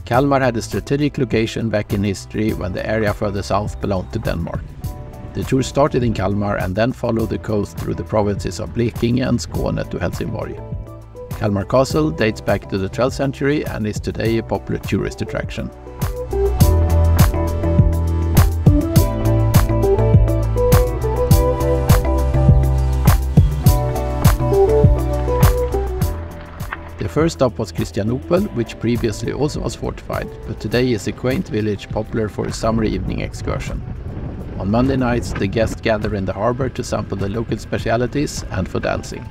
Kalmar had a strategic location back in history when the area further south belonged to Denmark. The tour started in Kalmar and then followed the coast through the provinces of Blekinge and Skåne to Helsingborg. Kalmar Castle dates back to the 12th century and is today a popular tourist attraction. The first stop was Christianople, which previously also was fortified, but today is a quaint village popular for a summer evening excursion. On Monday nights, the guests gather in the harbour to sample the local specialities and for dancing.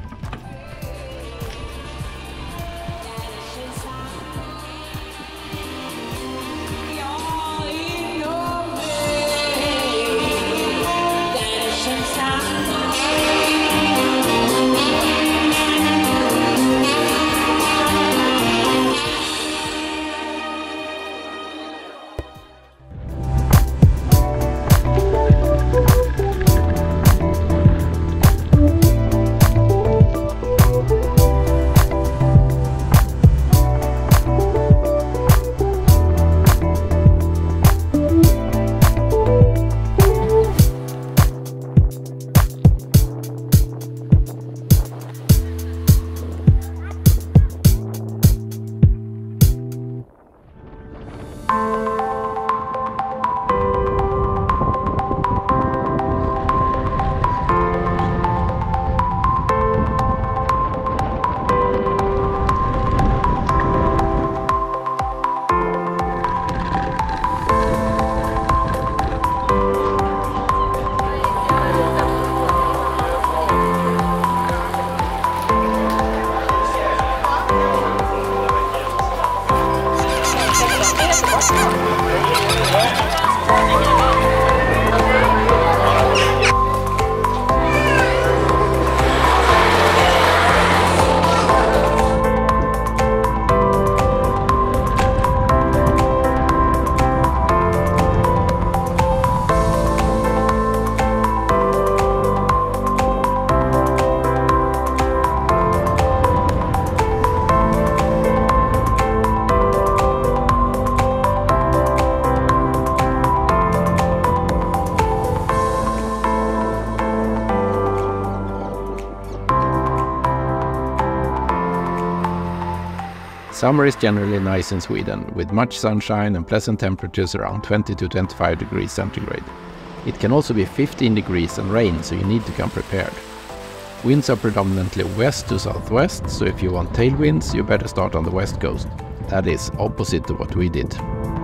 Summer is generally nice in Sweden, with much sunshine and pleasant temperatures around 20 to 25 degrees centigrade. It can also be 15 degrees and rain, so you need to come prepared. Winds are predominantly west to southwest, so if you want tailwinds, you better start on the west coast. That is opposite to what we did.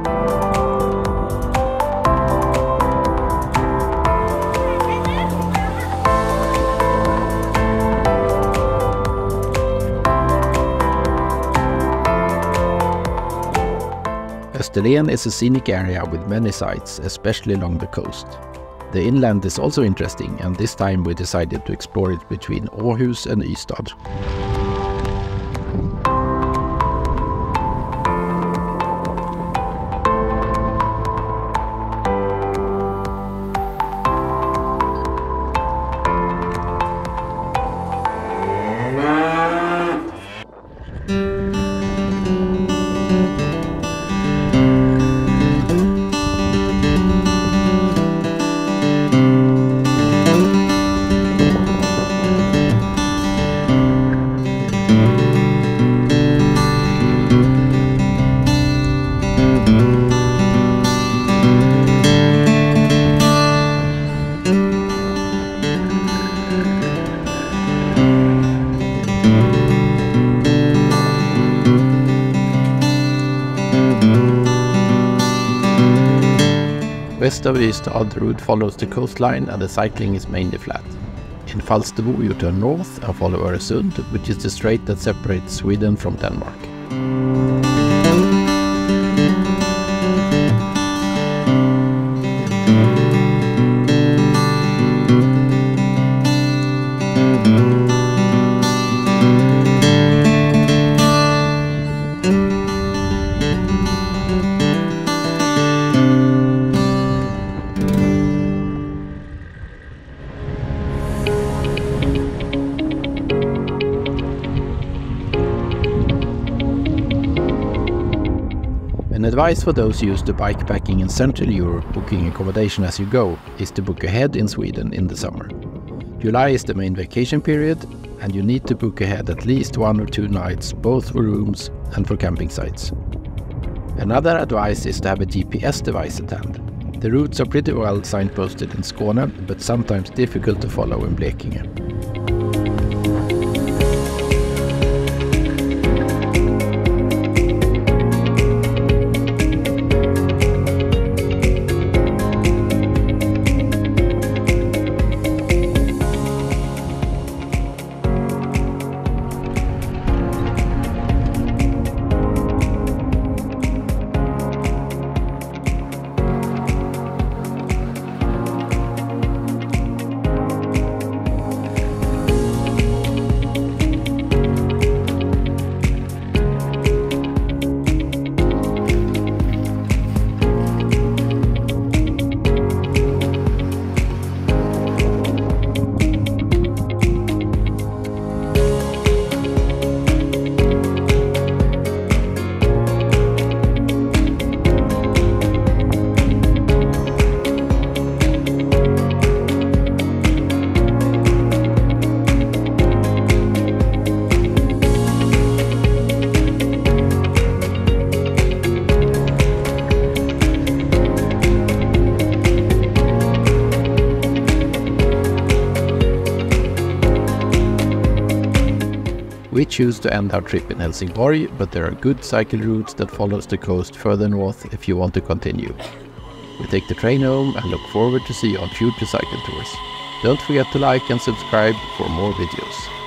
Österlen is a scenic area with many sights, especially along the coast. The inland is also interesting, and this time we decided to explore it between Åhus and Ystad. West of Ystad, the route follows the coastline and the cycling is mainly flat. In Falsterbo you turn north and follow Öresund, which is the strait that separates Sweden from Denmark. An advice for those used to bikepacking in Central Europe booking accommodation as you go is to book ahead in Sweden in the summer. July is the main vacation period, and you need to book ahead at least 1 or 2 nights, both for rooms and for camping sites. Another advice is to have a GPS device at hand. The routes are pretty well signposted in Skåne, but sometimes difficult to follow in Blekinge. We choose to end our trip in Helsingborg, but there are good cycle routes that follows the coast further north if you want to continue. We take the train home and look forward to see you on future cycle tours. Don't forget to like and subscribe for more videos.